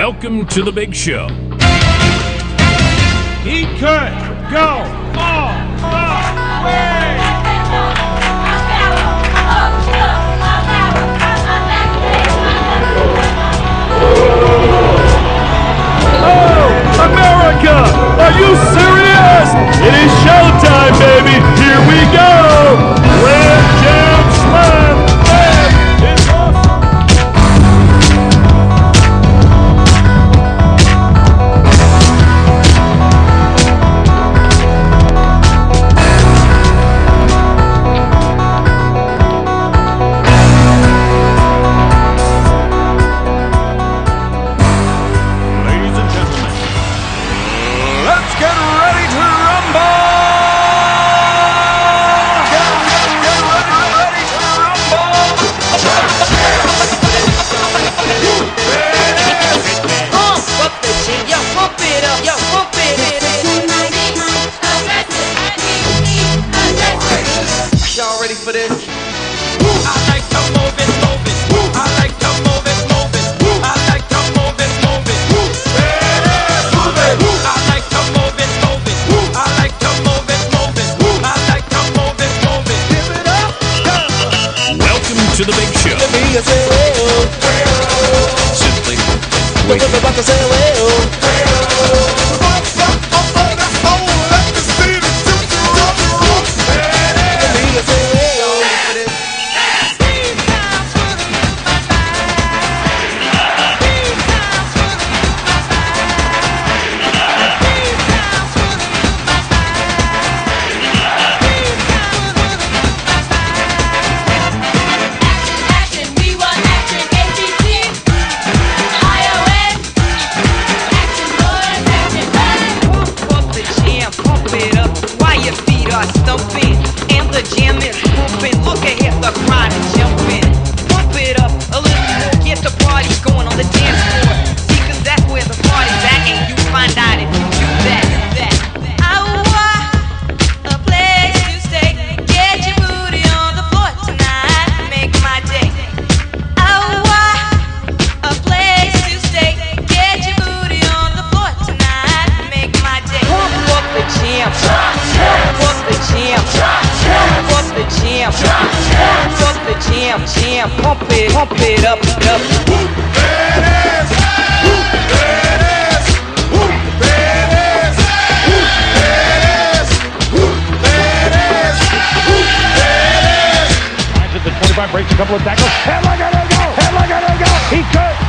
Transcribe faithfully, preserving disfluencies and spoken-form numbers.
Welcome to the big show. He could go all the way. Oh, America! Are you serious? It is showtime, baby! Here we go! Grand Jam Slam! Man, it's awesome! Ladies and gentlemen, let's get ready to rumble! Get, get, get ready, ready to rumble! Pump up the shit, yo, pump it up, yo, pump it up. Y'all ready for this? I like to move it, move it. I like to move it, move it. I like to move it, move it. I like to move it, move it. I like to move it, move it. I like to move it, move it. Give it up, Welcome to the big show. let me say well. Simply Look at me about to say well. Let me say well. Action, B one, action, A B C, I O N, action, boys, action, hey! Pump up the jam, pump it up while your feet are stumping. And the jam is pumping. Look ahead, the crowd is jumping. Pump it up a little more, get the party going on the dance floor. See, cause that's where the party's at, and you find out if you do that, that. I want a place to stay. Get your booty on the floor tonight, make my day. I want a place to stay. Get your booty on the floor tonight, make my day. Pump up the jam, pump up the jam, pump up the jam, pump up the jam, jam, pump it, pump it up, up. Finds it, the twenty-five breaks a couple of tackles. Headlock, gotta go! Headlock, gotta go! He could